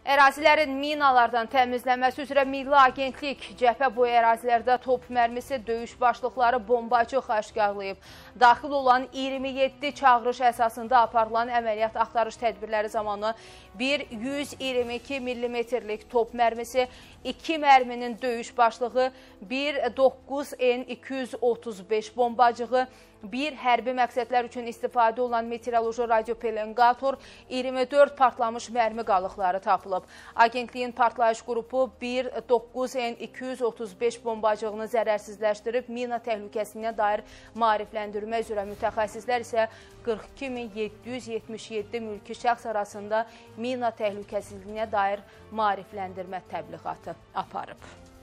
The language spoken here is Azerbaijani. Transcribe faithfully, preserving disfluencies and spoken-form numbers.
Ərazilərin minalardan təmizlənməsi üzrə Milli Agentlik cəbhə boyu ərazilərdə top mərmisi, döyüş başlıqları, bombacı aşkarlayıb. Daxil olan iyirmi yeddi çağırış əsasında aparılan əməliyyat axtarış tədbirləri zamanı bir yüz iyirmi iki millimetrlik top mərmisi, iki mərminin döyüş başlığı, bir doqquz N iki yüz otuz beş bombacığı, bir hərbi məqsədlər üçün istifadə olan meteoroloji radiopelengator, iyirmi dörd partlamış mərmi qalıqları tapılıb. Agentliyin partlayış qrupu bir doqquz N iki yüz otuz beş bombacığını zərərsizləşdirib, mina təhlükəsinə dair maarifləndirmə üzrə mütəxəssislər isə qırx iki min yeddi yüz yetmiş yeddi mülki şəxs arasında mina təhlükəsizliyinə dair maarifləndirmə təbliğatı aparıb.